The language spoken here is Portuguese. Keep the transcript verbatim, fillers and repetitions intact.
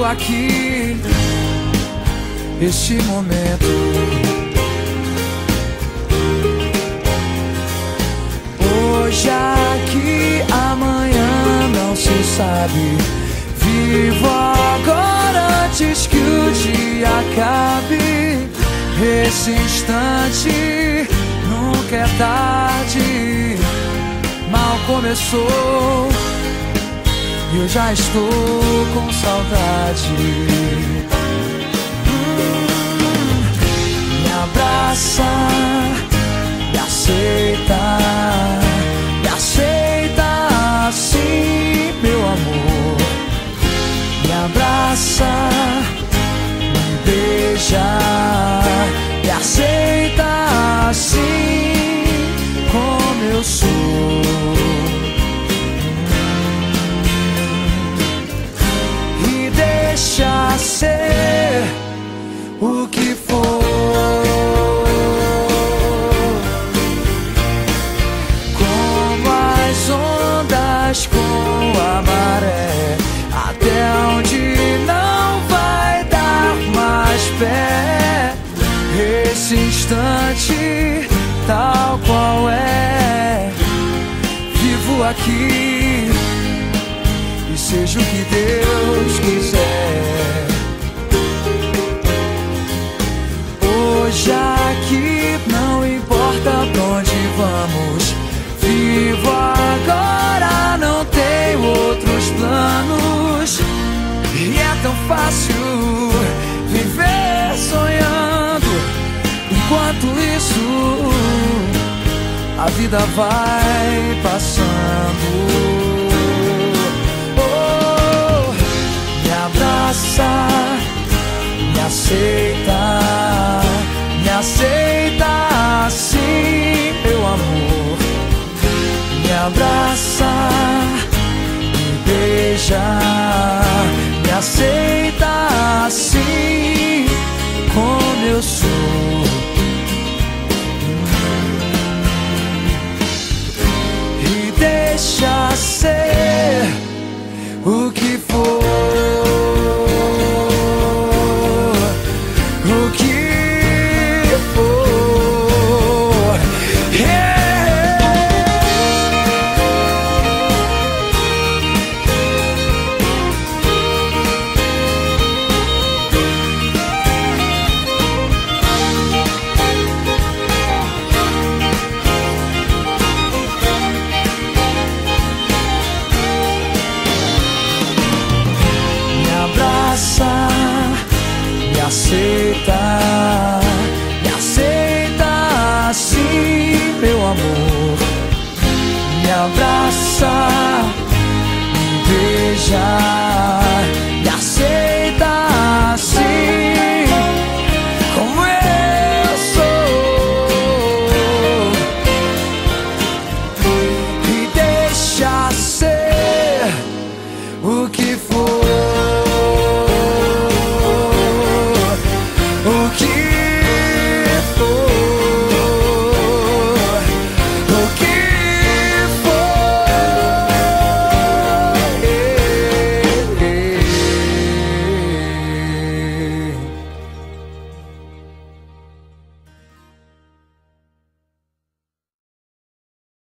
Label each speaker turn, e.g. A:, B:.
A: vivo aqui este momento. Hoje aqui, amanhã não se sabe. Vivo agora antes que o dia acabe. Esse instante nunca é tarde. Mal começou e eu já estou com saudade. hum, Me abraça, me aceita, me aceita assim, meu amor. Me abraça, me beija, me aceita assim como eu sou. E deixa ser o que for. Como as ondas com a maré, até onde não vai dar mais pé. Esse instante tal qual é, vivo aqui e seja o que Deus quiser. Hoje aqui não importa pra onde vamos. Vivo agora, não tenho outros planos. E é tão fácil viver sonhando. Enquanto isso, a vida vai passando. Oh, me abraça, me aceita, me aceita assim, meu amor. Me abraça, me beija, me aceita assim como eu sou. E deixa ser o que for. O que for. Yeah! Me aceita, me aceita assim, meu amor. Me abraça, me beija, me aceita assim como eu sou. E deixa ser o que for.